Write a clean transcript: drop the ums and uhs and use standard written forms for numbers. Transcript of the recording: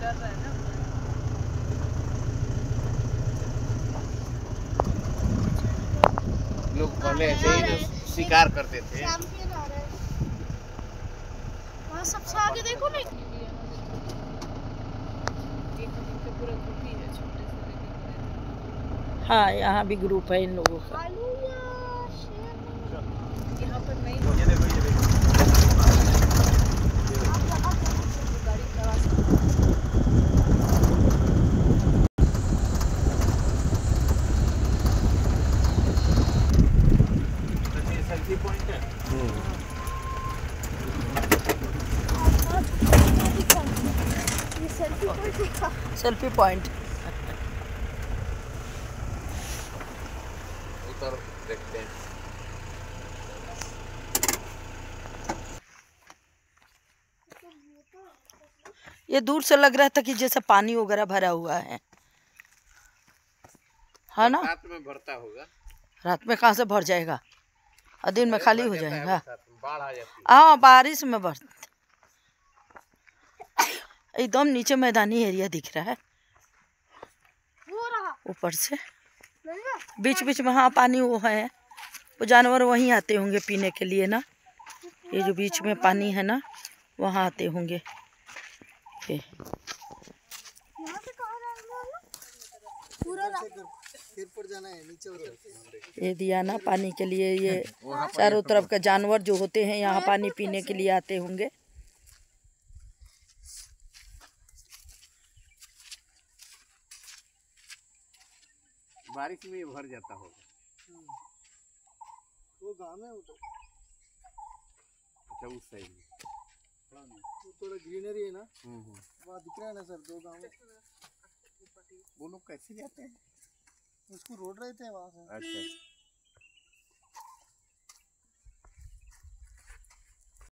लोग पहले ऐसे ही शिकार करते थे। वहाँ सबसे आगे देखो ना, हाँ यहाँ भी ग्रुप है इन लोगों का। यहाँ पर नहीं सेल्फी पॉइंट है। सेल्फी पॉइंट उधर देखते हैं। ये दूर से लग रहा था कि जैसे पानी वगैरह भरा हुआ है ना। रात में भरता होगा। रात में कहाँ से भर जाएगा और दिन में खाली हो जाएगा। बाढ़ आ जाती है। हाँ बारिश में भर, एकदम नीचे मैदानी एरिया दिख रहा है ऊपर से। बीच बीच में हाँ पानी वो है, वो जानवर वहीं आते होंगे पीने के लिए ना। ये जो बीच में पानी है ना वहाँ आते होंगे। ये दिया ना पानी के लिए, ये चारों तरफ के जानवर जो होते हैं यहाँ पानी पीने के लिए आते होंगे। बारिश में भर जाता होगा। वो गाँव में उधर। अच्छा उस साइड में वो थोड़ा ग्रीनरी है ना, वहाँ दिख रहा है ना सर, 2 गाँव में। वो लोग कैसे जाते हैं? उसको रोड रहते हैं वहाँ से। अच्छा।